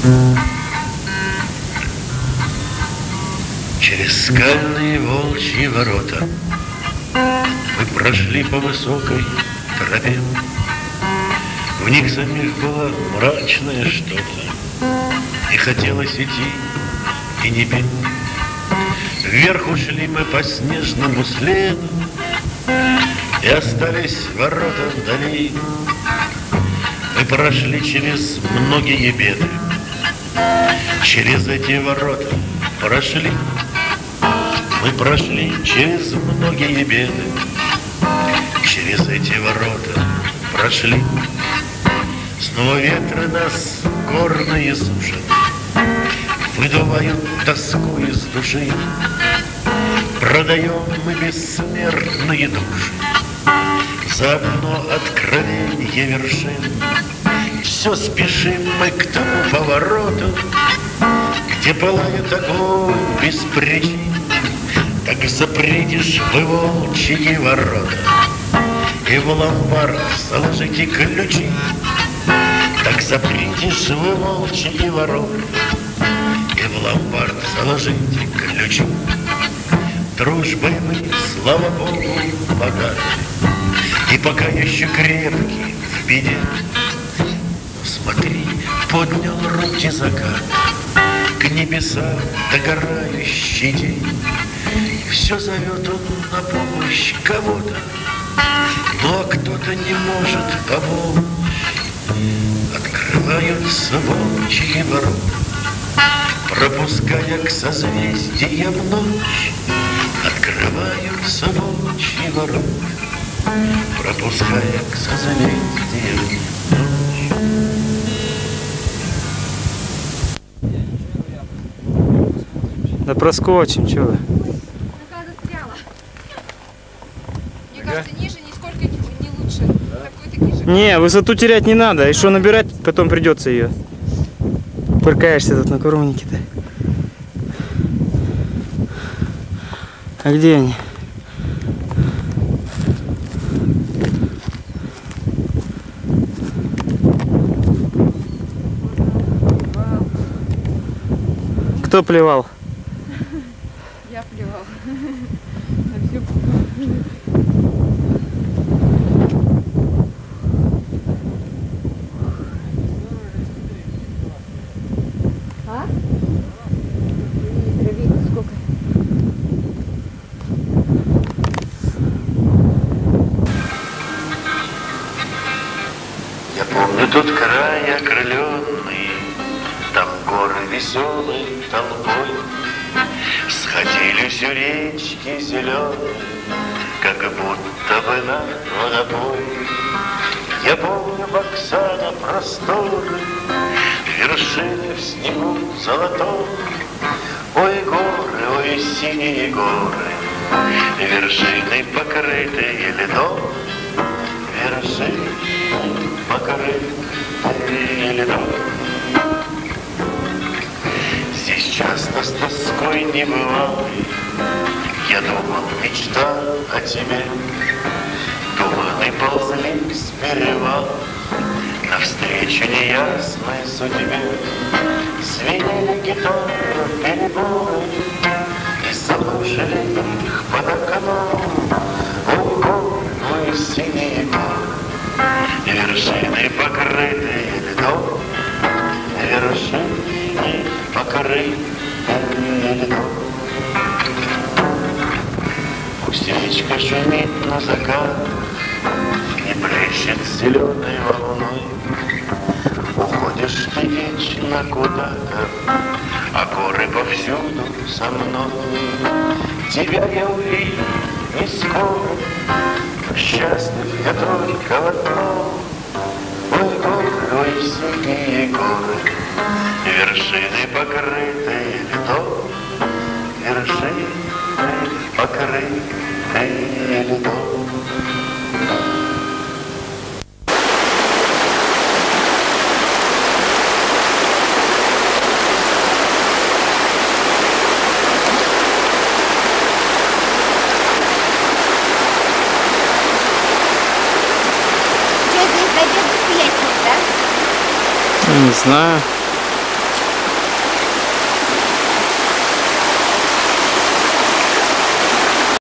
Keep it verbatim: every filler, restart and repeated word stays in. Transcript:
Через скальные волчьи ворота мы прошли по высокой тропе. В них самих было мрачное что-то, и хотелось идти, и не петь. Вверх ушли мы по снежному следу, и остались ворота вдали. Мы прошли через многие беды, через эти ворота прошли. Мы прошли через многие беды, через эти ворота прошли. Снова ветры нас горные сушат, выдувают тоску из души. Продаем мы бессмертные души за одно откровенье вершин. Все спешим мы к тому повороту, где пылает огонь без причин. Так запретишь вы волчьи ворота, и в ломбард заложите ключи. Так запретишь вы волчьи ворота, и в ломбард заложите ключи. Дружбой мы, слава Богу, богаты, и пока еще крепки в беде. Но смотри, поднял руки закат к небесам догорающий день. Все зовет он на помощь кого-то, но кто-то не может помочь. Открываются волчьи ворота, пропуская к созвездиям ночь. Открываются волчьи ворота, пропуская к созвездиям ночь. Да проскочим, чего вы? Пока застряла. Мне кажется, ниже нисколько не лучше. Такой, такие же. Не, высоту терять не надо. И что набирать, потом придется ее. Пыркаешься тут на коровнике-то. А где они? Кто плевал? Я плевал. А? Видно сколько. Я помню тот край окрыленный, там горы веселой толпой сходились у речки зеленой, как будто бы на водопой. Я помню Баксана просторы, вершины в снегу золотом. Ой, горы, ой, синие горы, вершины покрытые льдом. Вершины покрытые льдом. Здесь часто с тоской не бывало, я думал, мечтал о тебе. Туманы ползли с перевала навстречу неясной судьбе. Звенели гитары переборы и слушали их под окном. Ой, горы, ой, синие горы, вершины покрытые льдом. Вершины покрытые льдом. Пусть речка шумит на закат и плещет зеленой волной. Уходишь ты вечно куда-то, а горы повсюду со мной. Тебя я увижу не скоро, счастлив я только в одном. Ой, горы, ой, синие горы, вершины покрытые льдом. Вершины покрытые льдом. Что, здесь дойдет до Сиятельных, да? Не знаю.